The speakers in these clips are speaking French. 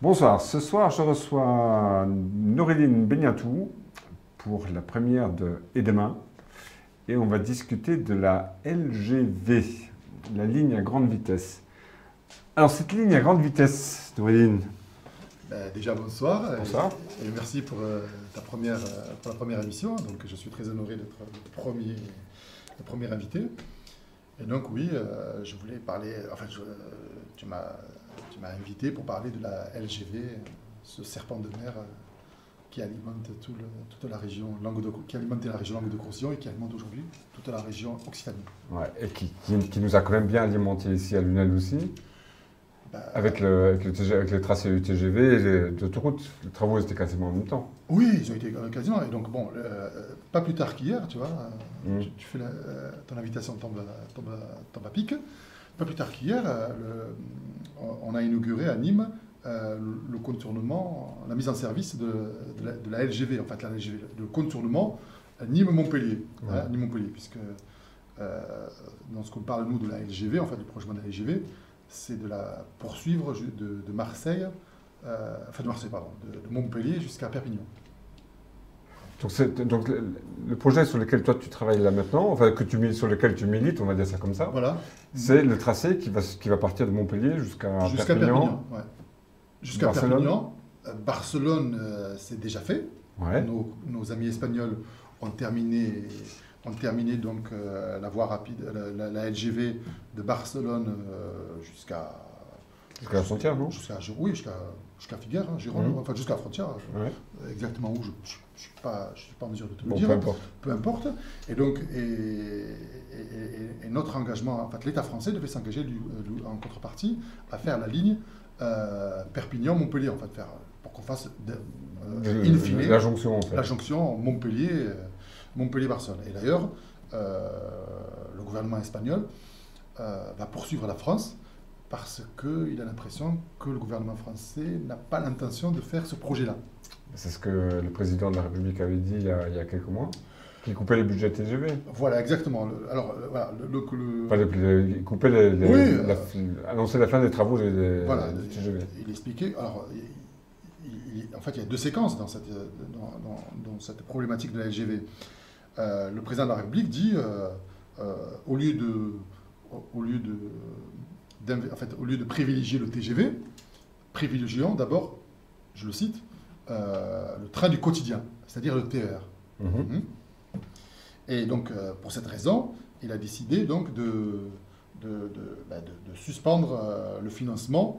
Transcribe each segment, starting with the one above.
Bonsoir, ce soir je reçois Noureddine Benyatou pour la première de Et demain et on va discuter de la LGV, la ligne à grande vitesse. Alors cette ligne à grande vitesse, Noureddine. Déjà bonsoir, Bonsoir. et merci pour, pour la première émission. Donc je suis très honoré d'être le premier invité. Et donc oui, je voulais parler, tu m'as invité pour parler de la LGV, ce serpent de mer qui alimente toute la région qui alimentait la région Languedoc-Roussillon et qui alimente aujourd'hui toute la région Occitanie. Ouais, et qui nous a quand même bien alimenté ici à Lunel aussi. Avec les tracés du TGV et d'autoroute, les travaux étaient quasiment en même temps. Oui, ils ont été quasiment. Et donc, bon, pas plus tard qu'hier, tu vois, tu fais ton invitation tombe à pic. Pas plus tard qu'hier, on a inauguré à Nîmes le contournement, la mise en service de la LGV, en fait, la LGV, le contournement Nîmes-Montpellier. Ouais. Nîmes-Montpellier, puisque dans ce qu'on parle, nous, de la LGV, en fait, du projet de la LGV, c'est de la poursuivre de Marseille, de Montpellier jusqu'à Perpignan. Donc le projet sur lequel toi tu travailles là maintenant, enfin sur lequel tu milites, on va dire ça comme ça, Voilà. c'est le tracé qui va partir de Montpellier jusqu'à Perpignan. Ouais. Jusqu'à Perpignan. Barcelone, c'est déjà fait. Ouais. Nos amis espagnols ont terminé donc la voie rapide, la LGV de Barcelone jusqu'à la frontière, non? Jusqu'à Figueres, hein, Gérone, enfin jusqu'à la frontière. Ouais. Exactement où, je ne suis pas en mesure de te le Bon, dire. peu importe. Et donc, notre engagement, en fait, l'État français devait s'engager en contrepartie à faire la ligne Perpignan-Montpellier, en fait, pour qu'on fasse in fine la jonction, en fait. La jonction Montpellier-Barcelone. Et d'ailleurs, le gouvernement espagnol va poursuivre la France parce qu'il a l'impression que le gouvernement français n'a pas l'intention de faire ce projet-là. C'est ce que le président de la République avait dit il y a quelques mois, qu'il coupait les budgets TGV. Voilà, exactement. Il coupait annonçait la fin des travaux des TGV. Il expliquait. Alors, en fait, il y a deux séquences dans cette problématique de la LGV. Le président de la République dit, au lieu de privilégier le TGV, privilégions d'abord, je le cite, le train du quotidien, c'est-à-dire le TER. Et donc, pour cette raison, il a décidé donc de suspendre le financement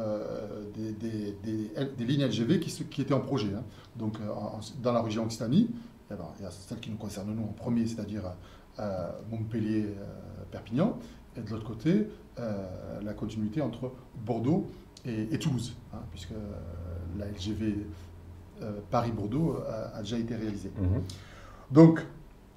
des lignes LGV qui étaient en projet. Hein. Donc, dans la région Occitanie, il y a celle qui nous concerne nous en premier, c'est-à-dire Montpellier-Perpignan, et de l'autre côté, la continuité entre Bordeaux et Toulouse, hein, puisque la LGV Paris-Bordeaux a déjà été réalisée. Donc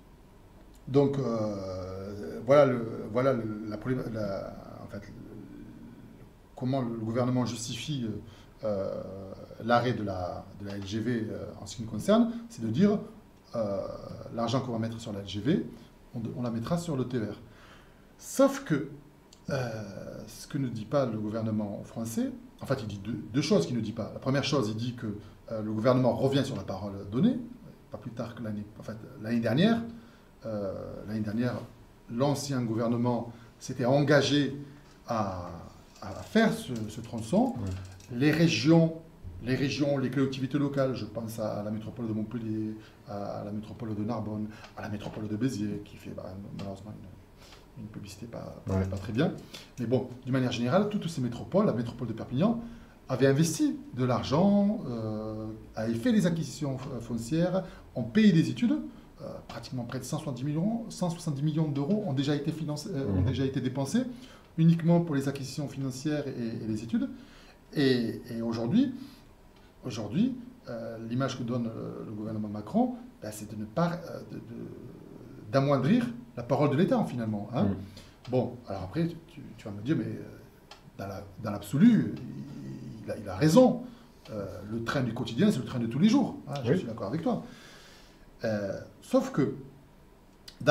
comment le gouvernement justifie l'arrêt de la LGV en ce qui nous concerne, c'est de dire l'argent qu'on va mettre sur la LGV, on la mettra sur le TER. Sauf que ce que ne dit pas le gouvernement français, en fait, il dit deux choses qu'il ne dit pas. La première chose, il dit que le gouvernement revient sur la parole donnée, pas plus tard que l'année dernière. L'année dernière, l'ancien gouvernement s'était engagé à faire ce tronçon. Les régions, les collectivités locales, je pense à la métropole de Montpellier, à la métropole de Narbonne, à la métropole de Béziers, qui fait malheureusement une publicité pas très bien. Mais bon, d'une manière générale, toutes ces métropoles, la métropole de Perpignan, avait investi de l'argent, avait fait des acquisitions foncières, ont payé des études. Pratiquement près de 170 millions d'euros ont déjà été dépensés uniquement pour les acquisitions financières et les études. Et aujourd'hui, l'image que donne le gouvernement Macron, c'est de ne pas d'amoindrir la parole de l'État finalement. Hein. Bon, alors après, tu vas me dire, mais dans l'absolu, il a raison. Le train du quotidien, c'est le train de tous les jours. Hein, je suis d'accord avec toi. Sauf que dans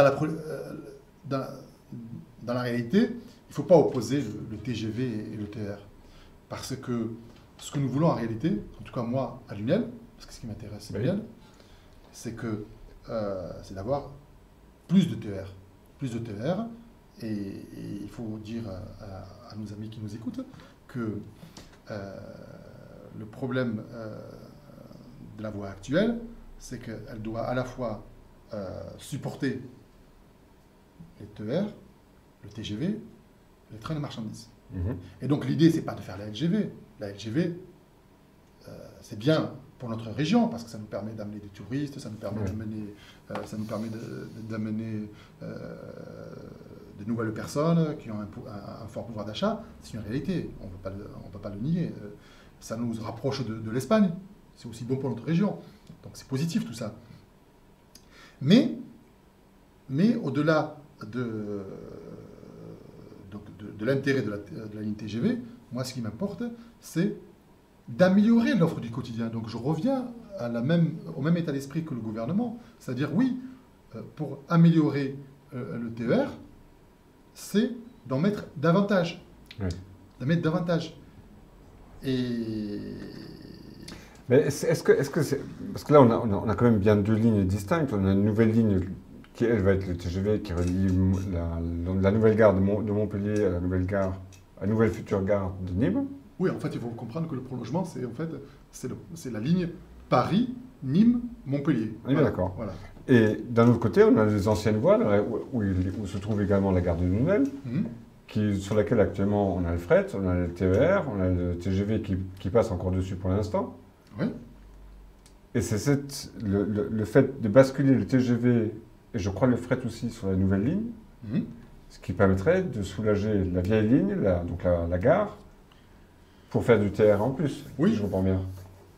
la réalité, il ne faut pas opposer le TGV et le TER. Parce que ce que nous voulons en réalité, en tout cas moi à Lunel, parce que ce qui m'intéresse c'est Lunel, c'est que c'est d'avoir plus de TER. Plus de TER, et il faut dire à nos amis qui nous écoutent que le problème de la voie actuelle, c'est qu'elle doit à la fois supporter les TER, le TGV, les trains de marchandises. Et donc l'idée, c'est pas de faire la LGV. La LGV, c'est bien pour notre région, parce que ça nous permet d'amener des touristes, ça nous permet d'amener de nouvelles personnes qui ont un fort pouvoir d'achat. C'est une réalité, on ne peut pas le nier. Ça nous rapproche de l'Espagne, c'est aussi bon pour notre région. Donc c'est positif tout ça. Mais au-delà de l'intérêt de la ligne TGV, moi ce qui m'importe, c'est d'améliorer l'offre du quotidien. Donc je reviens au même état d'esprit que le gouvernement, c'est-à-dire oui, pour améliorer le TER, c'est d'en mettre davantage. Oui. D'en mettre davantage. Et... Mais est-ce que c'est... Parce que là, on a quand même bien deux lignes distinctes. On a une nouvelle ligne qui, elle, va être le TGV, qui relie la nouvelle gare de Montpellier à la nouvelle future gare de Nîmes. Oui, en fait, il faut comprendre que le prolongement, c'est la ligne Paris-Nîmes-Montpellier. On est bien d'accord. Voilà. Et d'un autre côté, on a les anciennes voies, où se trouve également la gare de Lunel, sur laquelle actuellement on a le fret, on a le TER, on a le TGV qui passe encore dessus pour l'instant. Oui. Et c'est le fait de basculer le TGV, et je crois le fret aussi, sur la nouvelle ligne, ce qui permettrait de soulager la vieille ligne, donc la gare, pour faire du TER en plus, oui. Si je comprends bien.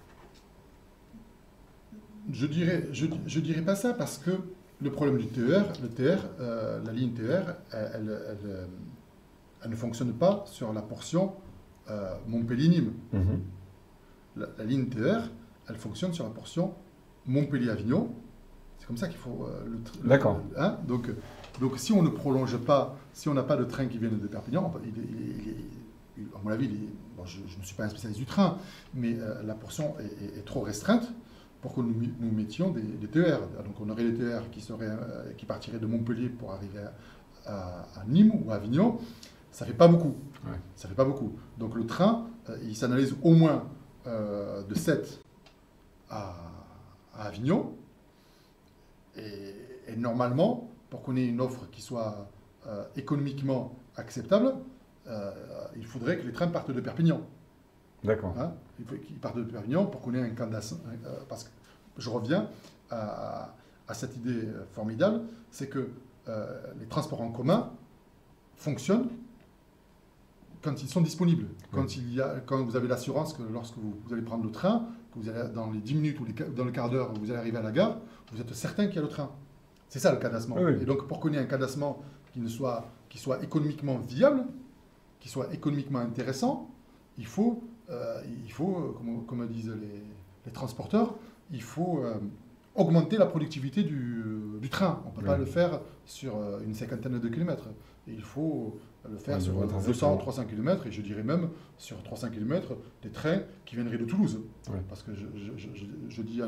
Je dirais pas ça, parce que le problème du TER, la ligne TER, elle ne fonctionne pas sur la portion Montpellier-Nîmes. La ligne TER, elle fonctionne sur la portion Montpellier-Avignon. C'est comme ça qu'il faut... D'accord. Hein, donc si on ne prolonge pas, si on n'a pas de train qui vienne de Perpignan, à mon avis, je ne suis pas un spécialiste du train, mais la portion est trop restreinte pour que nous mettions des TER. Donc on aurait des TER qui partiraient de Montpellier pour arriver à Nîmes ou à Avignon. Ça ne fait pas beaucoup. Ouais. Ça fait pas beaucoup. Donc le train, il s'analyse au moins de Sète à Avignon. Et normalement, pour qu'on ait une offre qui soit économiquement acceptable, il faudrait que les trains partent de Perpignan. D'accord. Hein, il faut qu'ils partent de Perpignan pour qu'on ait un cadenas. Parce que je reviens à cette idée formidable, c'est que les transports en commun fonctionnent quand ils sont disponibles. Quand vous avez l'assurance que lorsque vous allez prendre le train, que vous allez dans les 10 minutes ou dans le quart d'heure, vous allez arriver à la gare, vous êtes certain qu'il y a le train. C'est ça le cadencement. Oui. Et donc pour qu'on ait un cadencement qui soit économiquement viable, qui soit économiquement intéressant, il faut comme disent les transporteurs, il faut augmenter la productivité du train. On ne peut pas le faire sur une cinquantaine de kilomètres. Et il faut le faire sur 200, 300 km, et je dirais même sur 300 km, des trains qui viendraient de Toulouse. Ouais. Parce que je dis à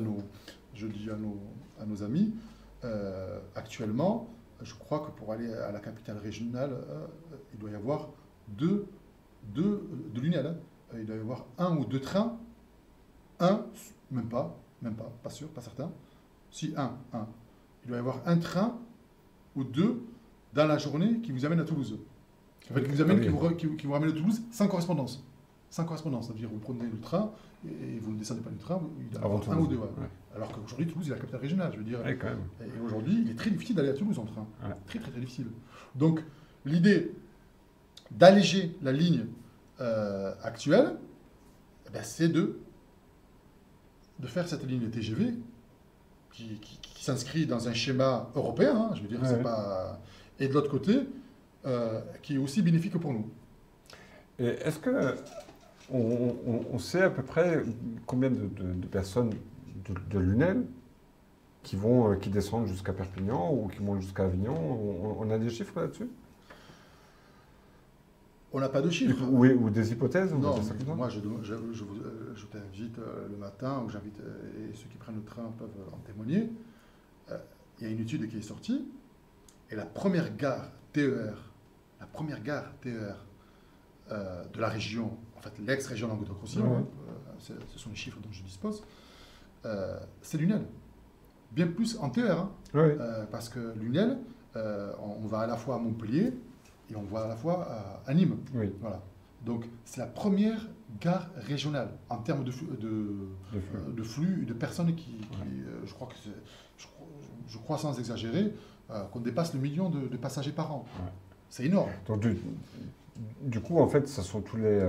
nos amis, actuellement, je crois que pour aller à la capitale régionale, il doit y avoir de Lunel. Hein. Il doit y avoir un ou deux trains. Même pas, pas sûr, pas certain. Si, un. Il doit y avoir un train ou deux dans la journée qui vous amène à Toulouse. En fait, qui vous ramène à Toulouse sans correspondance. Sans correspondance, c'est-à-dire vous prenez le train et vous ne descendez pas du train, il doit y avoir un ou deux. Ouais. Alors qu'aujourd'hui, Toulouse est la capitale régionale, je veux dire. Ouais, quand même. Et aujourd'hui, il est très difficile d'aller à Toulouse en train. Ouais. Très, très, très difficile. Donc, l'idée d'alléger la ligne actuelle, c'est de faire cette ligne TGV qui s'inscrit dans un schéma européen, hein, je veux dire, c'est pas... Et de l'autre côté, qui est aussi bénéfique pour nous. Et est-ce que on sait à peu près combien de personnes de Lunel qui descendent jusqu'à Perpignan ou qui vont jusqu'à Avignon? On a des chiffres là-dessus? On n'a pas de chiffres. Oui, ou des hypothèses? Non, moi je t'invite le matin, ou j'invite, et ceux qui prennent le train peuvent en témoigner. Il y a une étude qui est sortie, et la première gare TER de la région, en fait l'ex-région Languedoc-Roussillon, ce sont les chiffres dont je dispose, c'est Lunel. Bien plus en TER, hein, parce que Lunel, on va à la fois à Montpellier et on va à la fois à Nîmes. Oui. Voilà. Donc c'est la première gare régionale en termes de flux, de personnes je crois que je crois sans exagérer, qu'on dépasse le million de passagers par an. Ouais. C'est énorme. Donc, du coup, en fait, ce sont tous les,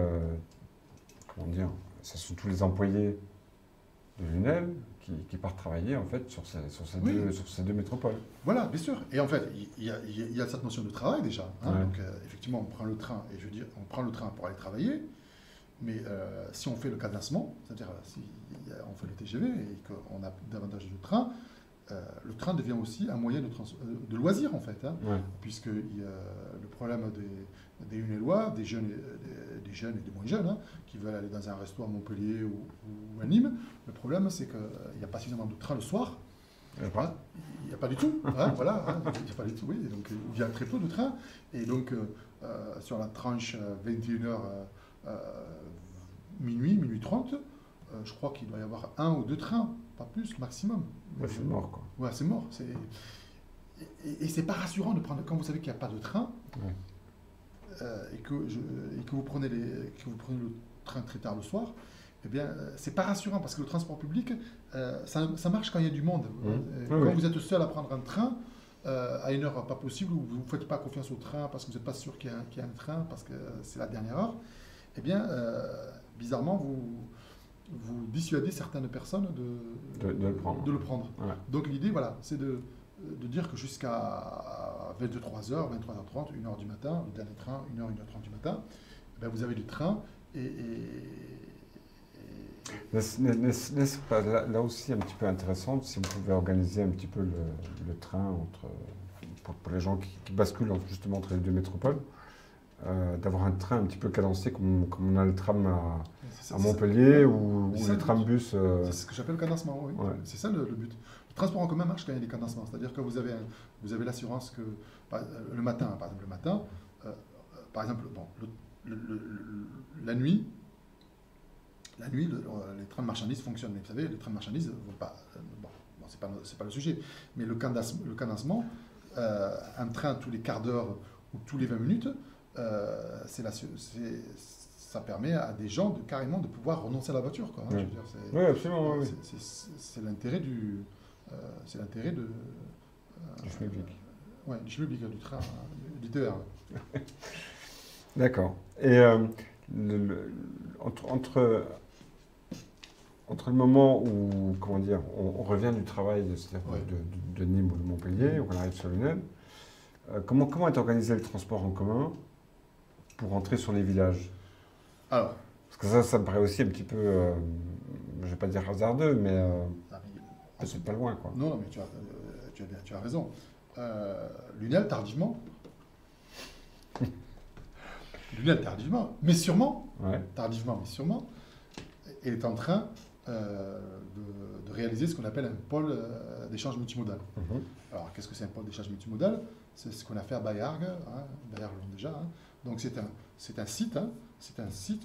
ce sont tous les employés de Lunel qui partent travailler en fait sur ces deux métropoles. Voilà, bien sûr. Et en fait, il y a cette notion de travail déjà. Hein. Donc, effectivement, on prend le train, et je veux dire, on prend le train pour aller travailler. Mais si on fait le cadencement, c'est-à-dire si on fait le TGV et qu'on a davantage de trains, le train devient aussi un moyen de loisir en fait, hein, puisque le problème des Lunellois, des jeunes et des moins jeunes, hein, qui veulent aller dans un resto à Montpellier ou à Nîmes, le problème c'est qu'il n'y a pas suffisamment de trains le soir. Il n'y a pas du tout, hein, voilà, hein, il n'y a pas du tout, oui, donc il y a très peu de trains, et donc sur la tranche 21h minuit 30, je crois qu'il doit y avoir 1 ou 2 trains, pas plus, maximum. Ouais, c'est mort, quoi. Ouais, c'est mort. Et c'est pas rassurant de prendre, quand vous savez qu'il n'y a pas de train, et que vous prenez le train très tard le soir, eh bien, c'est pas rassurant parce que le transport public, ça marche quand il y a du monde. Quand vous êtes seul à prendre un train, à une heure pas possible, ou vous ne faites pas confiance au train parce que vous n'êtes pas sûr qu'il y a un train, parce que c'est la dernière heure, eh bien, bizarrement, vous dissuadez certaines personnes de le prendre. Ouais. Donc l'idée, voilà, c'est de dire que jusqu'à 23h, 23h30, 1h du matin, le dernier train, 1h, 1h30 du matin, ben vous avez du train N'est-ce pas là aussi un petit peu intéressant si vous pouvez organiser un petit peu le train pour les gens qui basculent justement entre les deux métropoles, d'avoir un train un petit peu cadencé comme on a le tram à Montpellier ou le tram-bus. C'est ce que j'appelle le cadencement, oui. Ouais. C'est ça le but. Le transport en commun marche quand il y a des cadencements. C'est-à-dire que vous avez l'assurance que le matin, par exemple, bon, la nuit, les trains de marchandises fonctionnent. Mais vous savez, les trains de marchandises ne vont pas... c'est pas le sujet. Mais le cadencement, un train tous les quarts d'heure ou tous les 20 minutes, ça permet à des gens carrément de pouvoir renoncer à la voiture. Quoi, hein, oui. Je veux dire, oui, absolument. Oui. C'est l'intérêt du schmilblick. Oui, du schmilblick, du train, du TER. D'accord. Et entre le moment où, comment dire, on revient du travail, c'est-à-dire de Nîmes ou de Montpellier, où on arrive sur Lunel, comment est organisé le transport en commun pour rentrer sur les villages? Alors, parce que ça me paraît aussi un petit peu, je ne vais pas dire hasardeux, mais c'est pas loin, quoi. Non, mais tu as raison. Lunel, tardivement. Lunel, tardivement, mais sûrement. Tardivement, mais sûrement. Est en train de réaliser ce qu'on appelle un pôle d'échange multimodal. Alors, qu'est-ce que c'est un pôle d'échange multimodal? C'est ce qu'on a fait à Bayargues, hein, Bayargues déjà. Hein. Donc, c'est un site, hein, c'est un site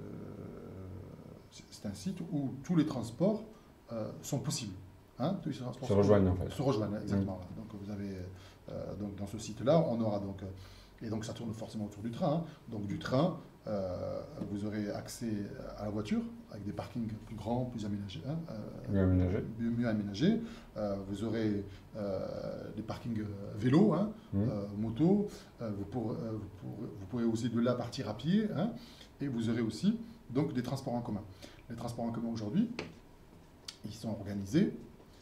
où tous les transports sont possibles. Hein, tous les transports se rejoignent, en fait. Se rejoignent, exactement. Donc, vous avez, donc, dans ce site-là, on aura donc... et donc, ça tourne forcément autour du train. Hein. Donc, du train, vous aurez accès à la voiture, avec des parkings plus grands, plus aménagés. Hein, mieux aménagés. Vous aurez des parkings vélos, hein, moto. Vous pourrez aussi de là partir à pied. Hein, et vous aurez aussi donc, des transports en commun. Les transports en commun aujourd'hui, ils sont organisés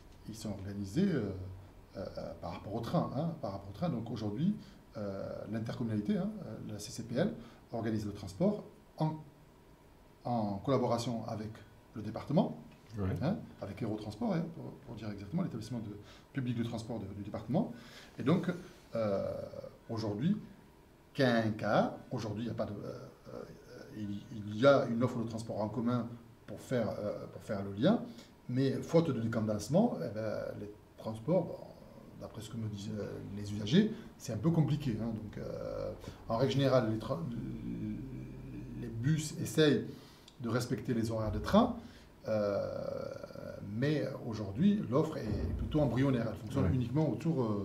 par rapport au train. Hein, par rapport au train. Donc aujourd'hui, l'intercommunalité, hein, la CCPL, organise le transport en collaboration avec le département, hein, avec Aérotransport, hein, pour dire exactement, l'établissement public de transport du département. Et donc, aujourd'hui, qu'un cas. Aujourd'hui, il n'y a pas de, il y a une offre de transport en commun pour faire le lien, mais faute de décadencement, eh ben, les transports, bon, d'après ce que me disent les usagers, c'est un peu compliqué. Hein. Donc, en règle générale, les bus essayent de respecter les horaires de train, mais aujourd'hui, l'offre est plutôt embryonnaire. Elle fonctionne uniquement autour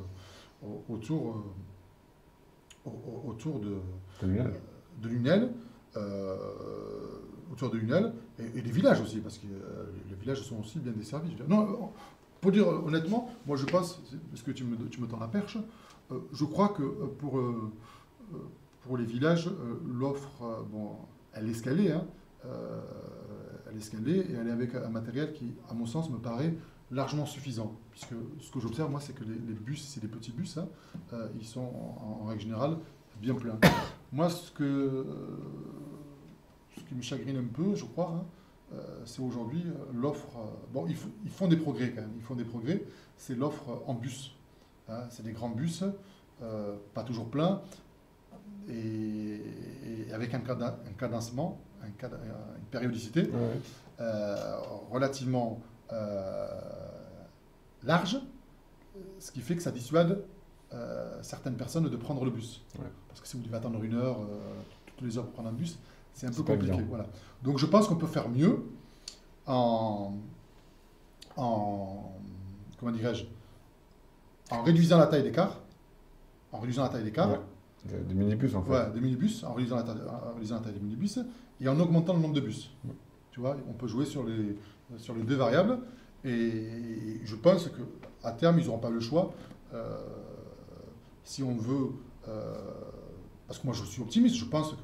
de Lunel, autour de Lunel, et des villages aussi, parce que les villages sont aussi bien desservis. Non, pour dire honnêtement, moi je pense, parce que tu me tends la perche, je crois que pour les villages, l'offre, bon, elle est scalée, hein, elle est scalée et elle est avec un matériel qui, à mon sens, me paraît largement suffisant. Puisque ce que j'observe, moi, c'est que les bus, c'est des petits bus, hein, ils sont en règle générale bien pleins. Moi, ce qui me chagrine un peu, je crois, hein, c'est aujourd'hui l'offre. Bon, ils font des progrès quand même, ils font des progrès. C'est l'offre en bus. Hein, c'est des grands bus, pas toujours pleins, et avec un cadencement, une périodicité relativement large, ce qui fait que ça dissuade certaines personnes de prendre le bus. Ouais. Parce que si vous devez attendre une heure, toutes les heures pour prendre un bus, c'est un peu compliqué. Voilà. Donc je pense qu'on peut faire mieux en comment dirais-je, en réduisant la taille des cars. En réduisant la taille des cars. Ouais. Des minibus en fait. Ouais, des minibus, en réduisant la taille des minibus et en augmentant le nombre de bus. Ouais. Tu vois, on peut jouer sur les deux variables et je pense qu'à terme, ils n'auront pas le choix. Si on veut, parce que moi je suis optimiste, je pense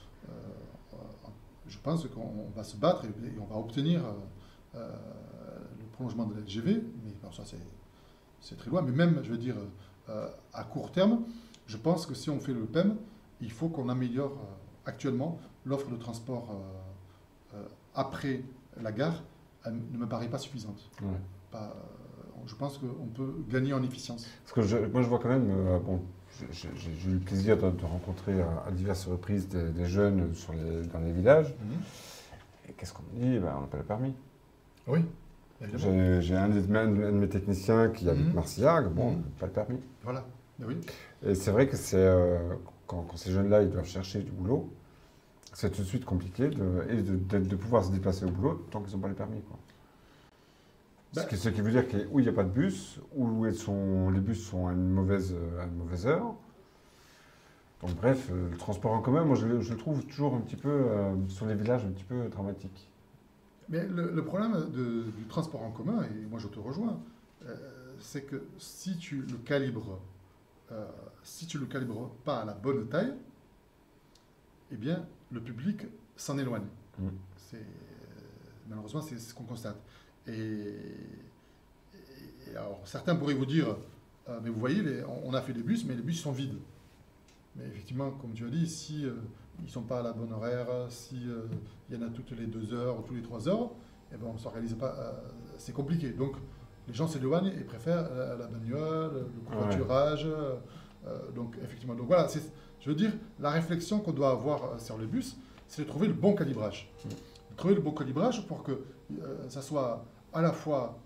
qu'on va se battre et on va obtenir le prolongement de la LGV, mais bon, ça c'est très loin, mais même, je veux dire, à court terme, je pense que si on fait le PEM, il faut qu'on améliore actuellement l'offre de transport après la gare, elle ne me paraît pas suffisante. Ouais. Je pense qu'on peut gagner en efficience. Parce que moi je vois quand même, bon, j'ai eu le plaisir de rencontrer à diverses reprises des jeunes dans les villages. Et qu'est-ce qu'on me dit? On n'a pas le permis. Oui. J'ai un de mes techniciens qui habite Marcillac, bon, pas le permis. Voilà. Oui. Et c'est vrai que c'est quand ces jeunes-là ils doivent chercher du boulot, c'est tout de suite compliqué de pouvoir se déplacer au boulot tant qu'ils n'ont pas le permis, quoi. Ce qui veut dire qu'il n'y a pas de bus, ou les bus sont à une mauvaise heure. Donc bref, le transport en commun, moi je le trouve toujours un petit peu, sur les villages, un petit peu dramatique. Mais le problème du transport en commun, et moi je te rejoins, c'est que si tu le calibres pas à la bonne taille, eh bien le public s'en éloigne. Malheureusement, c'est ce qu'on constate. Et alors, certains pourraient vous dire, mais vous voyez, on a fait des bus, mais les bus sont vides. Mais effectivement, comme tu as dit, si ils ne sont pas à la bonne horaire, si il y en a toutes les 2 heures ou toutes les 3 heures, eh ben, on ne s'organise pas, c'est compliqué. Donc, les gens s'éloignent et préfèrent la bagnole, le covoiturage. Donc, effectivement, donc voilà, je veux dire, la réflexion qu'on doit avoir sur les bus, c'est de trouver le bon calibrage. De trouver le bon calibrage pour que ça soit à la fois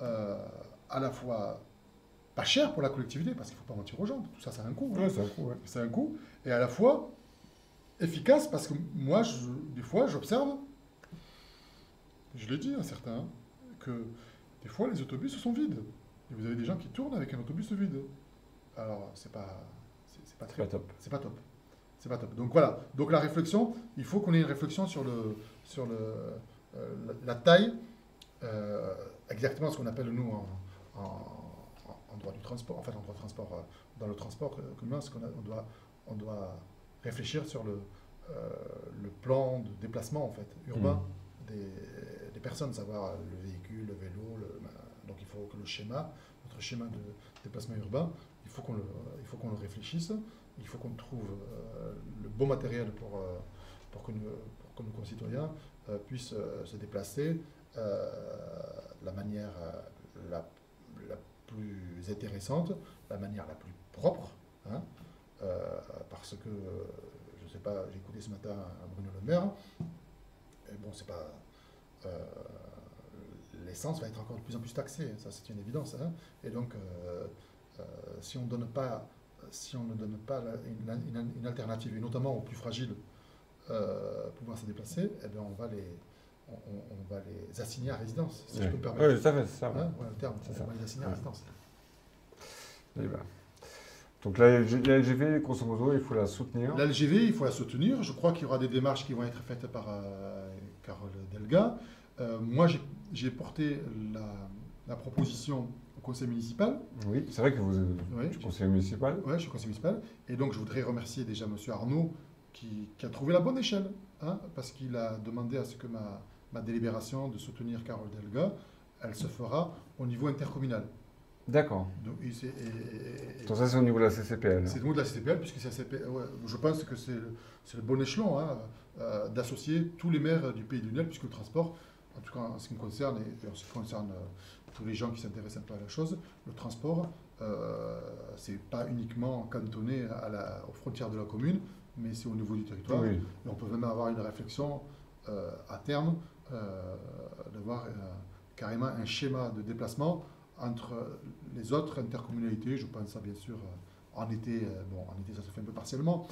pas cher pour la collectivité, parce qu'il ne faut pas mentir aux gens, tout ça, ça a un coût. Hein. Ouais, c'est un coût, ouais. C'est un coût, et à la fois efficace, parce que moi, des fois, j'observe, je l'ai dit à certains, que des fois, les autobus sont vides. Et vous avez des gens qui tournent avec un autobus vide. Alors, c'est pas top. C'est pas top. C'est pas top. Donc voilà. Donc la réflexion, il faut qu'on ait une réflexion sur la taille, exactement ce qu'on appelle nous en droit du transport, en fait en droit de transport, dans le transport commun, on doit réfléchir sur le plan de déplacement en fait urbain des personnes, savoir le véhicule, le vélo, donc il faut que notre schéma de déplacement urbain, il faut qu'on le réfléchisse, il faut qu'on trouve le bon matériel pour que nos concitoyens puissent se déplacer la manière la plus intéressante, la manière la plus propre, hein, parce que, je ne sais pas, j'ai écouté ce matin Bruno Le Maire, et bon, c'est pas... l'essence va être encore de plus en plus taxée, ça c'est une évidence, hein. Et donc, si on ne donne pas une alternative, et notamment aux plus fragiles, pouvoir se déplacer, eh bien on va les assigner à résidence, si je peux me permettre. Oui, tout à fait, c'est ça. Hein, voilà le terme, C'est on ça. va les assigner à résidence. Et ben. Donc la LGV, grosso modo, il faut la soutenir. La LGV, il faut la soutenir. Je crois qu'il y aura des démarches qui vont être faites par Carole Delga. Moi, j'ai porté la proposition au conseil municipal. Oui, c'est vrai que vous êtes conseiller municipal. Oui, je suis conseiller municipal. Et donc, je voudrais remercier déjà M. Arnaud qui a trouvé la bonne échelle, hein, parce qu'il a demandé à ce que ma délibération de soutenir Carole Delga, elle se fera au niveau intercommunal. D'accord. Donc, Donc ça, c'est au niveau de la CCPL. C'est au niveau de la CCPL, puisque je pense que c'est le bon échelon, hein, d'associer tous les maires du Pays de Lunel, puisque le transport, en tout cas en ce qui me concerne, et en ce qui concerne tous les gens qui s'intéressent un peu à la chose, le transport, c'est pas uniquement cantonné aux frontières de la commune, mais c'est au niveau du territoire. Oui. Et on peut même avoir une réflexion à terme, d'avoir carrément un schéma de déplacement entre les autres intercommunalités. Je pense à, bien sûr, en été, en été ça se fait un peu partiellement,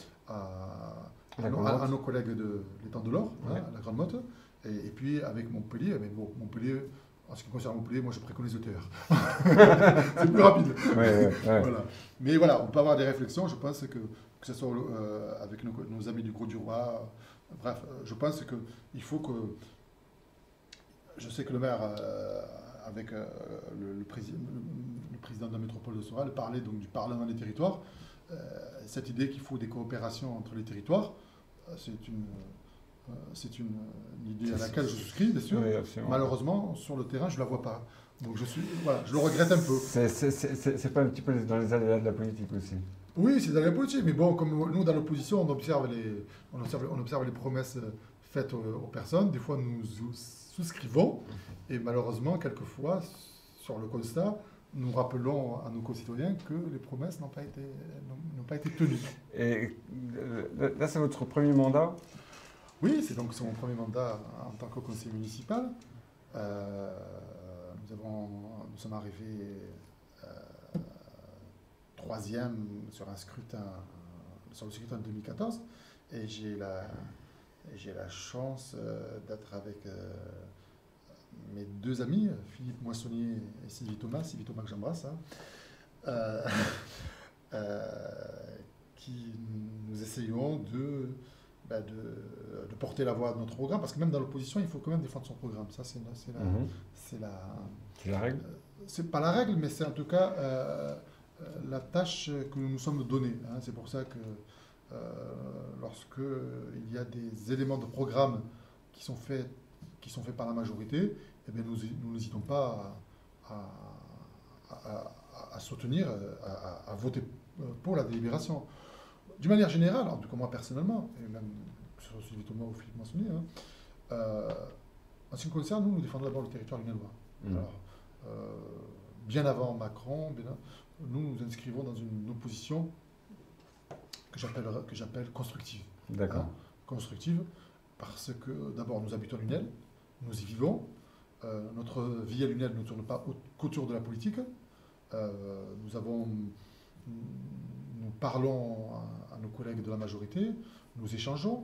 à nos collègues de l'étang de l'Or, hein, à la Grande Motte, et puis avec Montpellier. Mais bon, Montpellier, en ce qui concerne Montpellier, moi je préconise le TER. C'est plus rapide. Ouais. Voilà. Mais voilà, on peut avoir des réflexions, je pense que ce soit avec nos amis du Gros du Roi. Bref, je pense qu'il faut que... Je sais que le maire... avec le président de la métropole de Sorel, parlait donc du Parlement des territoires. Cette idée qu'il faut des coopérations entre les territoires, c'est une idée à laquelle je souscris, bien sûr. Oui, malheureusement, sur le terrain, je ne la vois pas. Donc je le regrette un peu. C'est pas un petit peu dans les aléas de la politique aussi? Oui, c'est dans la politique, mais bon, comme nous, dans l'opposition, on observe les promesses faites aux personnes. Des fois, nous souscrivons, et malheureusement, quelquefois, sur le constat, nous rappelons à nos concitoyens que les promesses n'ont pas été tenues. Et là, c'est votre premier mandat? Oui, c'est mon premier mandat en tant que conseiller municipal. Nous sommes arrivés troisième sur le scrutin de 2014, et j'ai la chance d'être avec mes deux amis, Philippe Moissonnier et Sylvie Thomas que j'embrasse, hein, qui nous essayons de porter la voix de notre programme, parce que même dans l'opposition, il faut quand même défendre son programme. Ça, c'est la règle. C'est pas la règle, mais c'est en tout cas la tâche que nous nous sommes donnée, hein. C'est pour ça que lorsque il y a des éléments de programme qui sont faits par la majorité, eh bien nous n'hésitons pas à soutenir, à voter pour la délibération. D'une manière générale, en tout cas moi personnellement, et même sur Sylvie Thomas ou Philippe Massonnier, hein, en ce qui nous concerne, nous défendons d'abord le territoire lunélois. Alors, bien avant Macron, nous nous inscrivons dans une opposition que j'appelle constructive. D'accord. Hein, constructive, parce que d'abord nous habitons Lunel, nous y vivons, notre vie à Lunel ne tourne pas qu'autour de la politique. Nous parlons à nos collègues de la majorité, nous échangeons,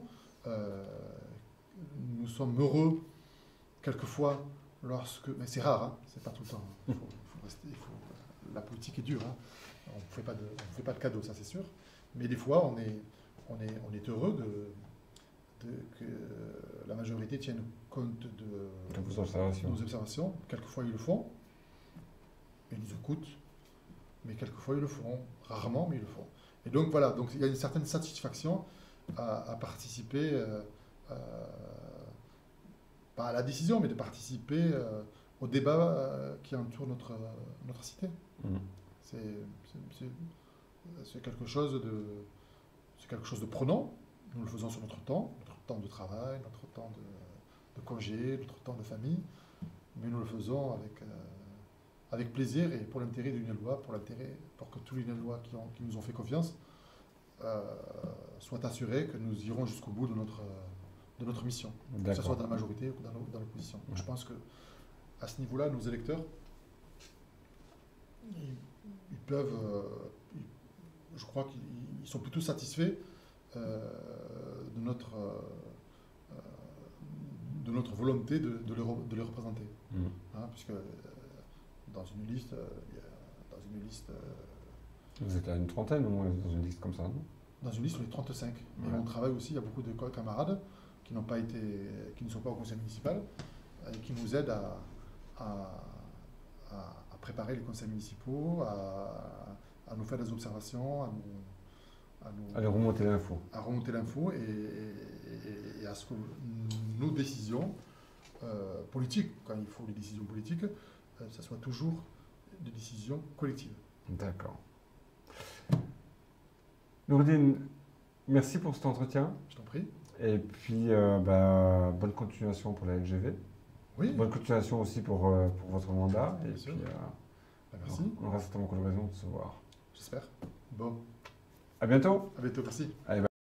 nous sommes heureux quelquefois mais c'est rare, hein, c'est pas tout le temps. La politique est dure, hein. On ne fait pas de cadeaux, ça c'est sûr. Mais des fois, on est heureux que la majorité tienne compte de vos observations. nos observations. Quelquefois, ils le font. Ils nous écoutent. Mais quelquefois, ils le font. Rarement, mais ils le font. Et donc, voilà. Donc, il y a une certaine satisfaction à participer, pas à la décision, mais de participer au débat qui entoure notre cité. C'est quelque chose de prenant. Nous le faisons sur notre temps de travail, notre temps de congé, notre temps de famille, mais nous le faisons avec plaisir et pour l'intérêt du Lunellois, pour que tous les Lunellois qui nous ont fait confiance soit assuré que nous irons jusqu'au bout de notre mission, que ce soit dans la majorité ou dans l'opposition. Ouais. Je pense que à ce niveau-là, nos électeurs, ils peuvent, je crois qu'ils sont plutôt satisfaits de notre volonté de les représenter. Hein, puisque dans une liste, Vous êtes à une trentaine au moins dans une liste comme ça, non? dans une liste, on est 35. Mais Ouais. on travaille aussi, il y a beaucoup de camarades qui ne sont pas au conseil municipal et qui nous aident à préparer les conseils municipaux, à nous faire des observations, Allez, remonter l'info. à remonter l'info et à ce que nos décisions politiques, quand il faut les décisions politiques, ça soit toujours des décisions collectives. D'accord. Noureddine, merci pour cet entretien. Je t'en prie. Et puis, bonne continuation pour la LGV. Oui, Bonne continuation aussi pour votre mandat. Et Bien puis, sûr. Merci, on aura certainement l'occasion de se voir. j'espère. Bon, À bientôt. à bientôt, merci. Allez,